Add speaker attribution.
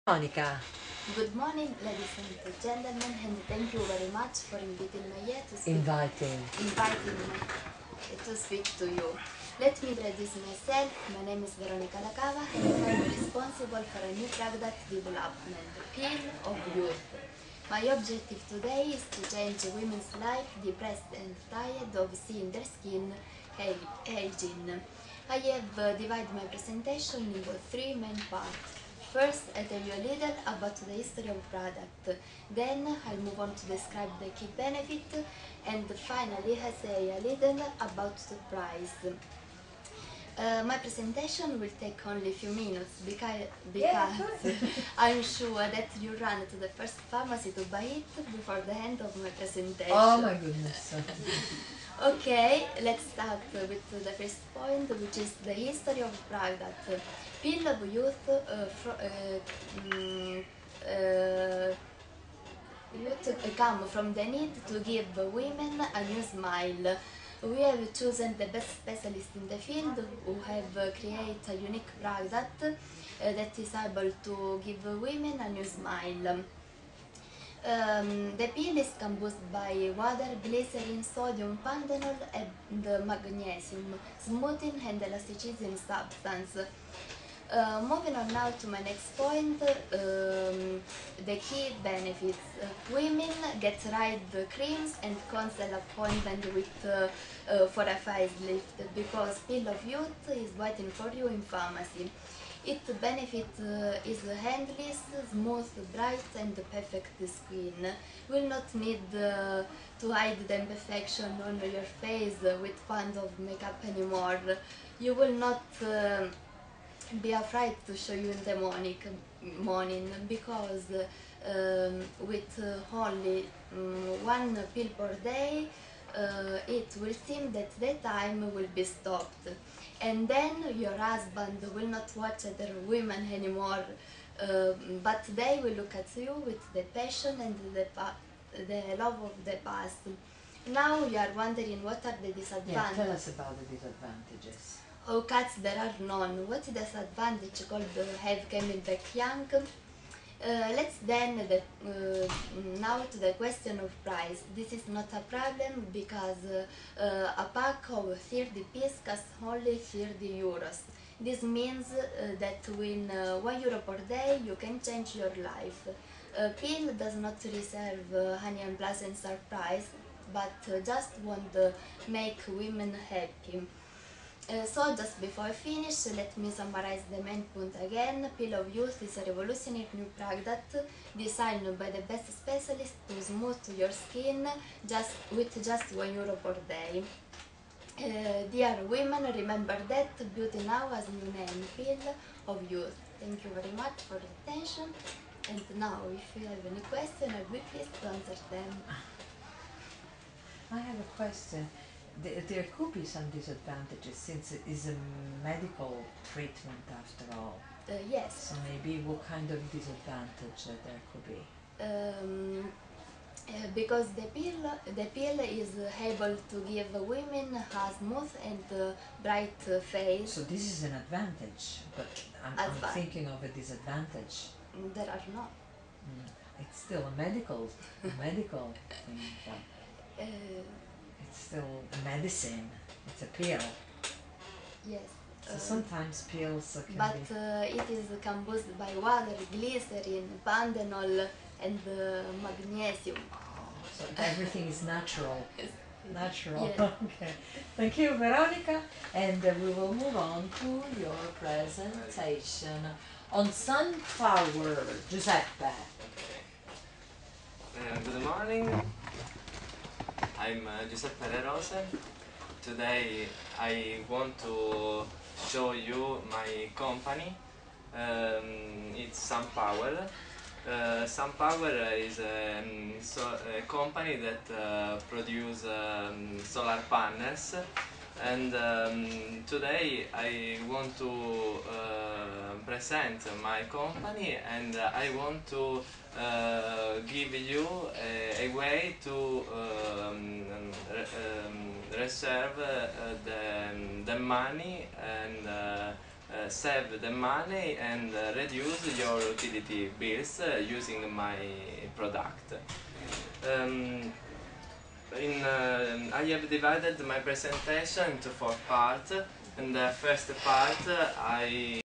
Speaker 1: Monica,
Speaker 2: Good morning, ladies and gentlemen, and thank you very much for inviting me here to speak. Inviting me to speak to you. Let me introduce myself. My name is Veronica Lacava, and I'm responsible for a new product development, Peel of Youth. My objective today is to change women's life depressed and tired of seeing their skin aging. I have divided my presentation into three main parts. First, I tell you a little about the history of the product, then I'll move on to describe the key benefit, and finally I say a little about the price. My presentation will take only a few minutes because I'm sure that you run to the first pharmacy to buy it before the end of my presentation.
Speaker 1: oh my goodness.
Speaker 2: Okay, let's start with the first point, which is the history of the product. Peel of Youth come from the need to give women a new smile. We have chosen the best specialists in the field who have created a unique product that is able to give women a new smile. The peel is composed by water, glycerin, sodium, pantenol and magnesium, smoothing and elasticizing substance. Moving on now to my next point, the key benefits. Women get ride creams and consult appointment with for a facelift because Peel of Youth is waiting for you in pharmacy. Its benefit is handless, smooth, bright and perfect skin. Will not need to hide the imperfection on your face with pounds of makeup anymore. You will not be afraid to show you in the morning because with only one pill per day it will seem that the time will be stopped, and then your husband will not watch other women anymore, but they will look at you with the passion and the love of the past. Now you are wondering what are the disadvantages.
Speaker 1: Yeah, tell us about the disadvantages.
Speaker 2: How cuts there are none. What's the disadvantage called have coming back young? Let's then now to the question of price. This is not a problem because a pack of 30 pieces costs only 30 euros. This means that with €1 per day you can change your life. Peel does not reserve any unpleasant surprise, but just want to make women happy. So just before I finish, let me summarize the main point again. Peel of Youth is a revolutionary new product designed by the best specialists to smooth your skin with just €1 per day. Dear women, remember that beauty now has a new name, Peel of Youth. Thank you very much for the attention. And now, if you have any question, I'll be pleased to answer them.
Speaker 1: I have a question. There could be some disadvantages since it is a medical treatment after all.
Speaker 2: Yes.
Speaker 1: So maybe what kind of disadvantage there could be?
Speaker 2: Because the peel is able to give women a smooth and bright face.
Speaker 1: So this is an advantage, but I'm thinking of a disadvantage.
Speaker 2: There are no.
Speaker 1: It's still a medical thing. It's still a medicine. It's a pill.
Speaker 2: Yes.
Speaker 1: So sometimes pills can
Speaker 2: but it is composed by water, glycerin, pantenol and magnesium.
Speaker 1: Oh, so everything is natural. Natural.
Speaker 2: Yes.
Speaker 1: Okay. Thank you, Veronica. And we will move on to your presentation on sunflower. Giuseppe.
Speaker 3: Good morning. I'm Giuseppe Re Rose. Today I want to show you my company. It's SunPower. SunPower is a company that produces solar panels, and today I want to present my company, and I want to give you a way to reserve the money and save the money and reduce your utility bills using my product. I have divided my presentation into 4 parts. In the first part, I